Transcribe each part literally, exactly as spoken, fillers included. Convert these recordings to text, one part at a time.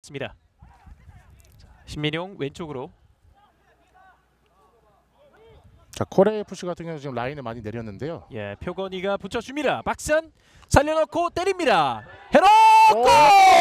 있습니다. 신민용 왼쪽으로. 자, 코레 에프씨 같은 경우는 지금 라인을 많이 내렸는데요. 예, 표건이가 붙여줍니다. 박산 살려놓고 때립니다. 헤더 골!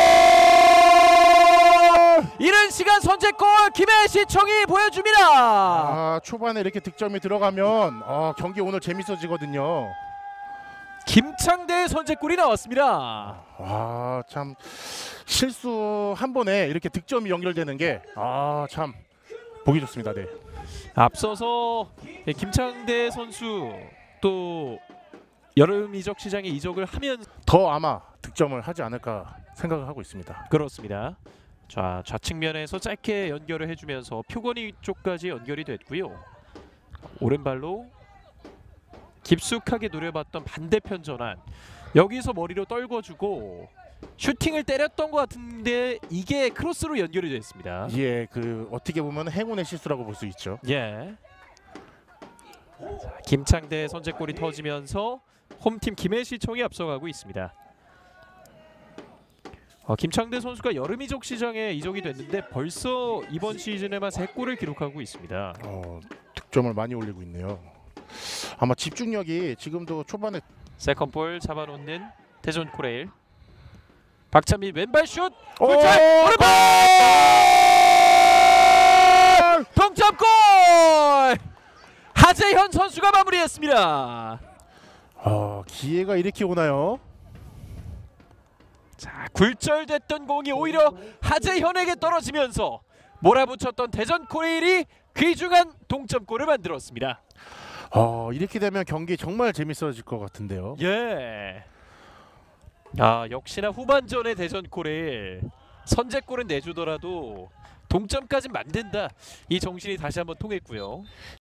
이른 시간 선제골 김해시청이 보여줍니다. 아, 초반에 이렇게 득점이 들어가면 어, 경기 오늘 재밌어지거든요. 김창대의 선제골이 나왔습니다. 아, 참 실수 한 번에 이렇게 득점이 연결되는 게 아, 참 보기 좋습니다. 네. 앞서서 김창대 선수 또 여름 이적 시장에 이적을 하면 더 아마 득점을 하지 않을까 생각을 하고 있습니다. 그렇습니다. 자, 좌측면에서 짧게 연결을 해주면서 표건이 쪽까지 연결이 됐고요. 오른발로 깊숙하게 노려봤던 반대편 전환. 여기서 머리로 떨궈주고 슈팅을 때렸던 것 같은데 이게 크로스로 연결이 됐습니다. 예, 그 어떻게 보면 행운의 실수라고 볼 수 있죠. 예. 자, 김창대 선제골이 터지면서 홈팀 김해시청이 앞서가고 있습니다. 어, 김창대 선수가 여름 이적 시장에 이적이 됐는데 벌써 이번 시즌에만 세 골을 기록하고 있습니다. 어, 득점을 많이 올리고 있네요. 아마 집중력이 지금도 초반에 세컨볼 잡아놓는 대전 코레일. 박찬민 왼발 슛! 오! 골! 오른발! 동점골! 하재현 선수가 마무리했습니다. 어, 기회가 이렇게 오나요? 자, 굴절됐던 공이 오히려 하재현에게 떨어지면서 몰아붙였던 대전 코레일이 귀중한 동점골을 만들었습니다. 어, 이렇게 되면 경기 정말 재밌어질 것 같은데요. 예. 아, 역시나 후반전의 대전 코레일 선제골은 내주더라도 동점까지 만든다. 이 정신이 다시 한번 통했고요.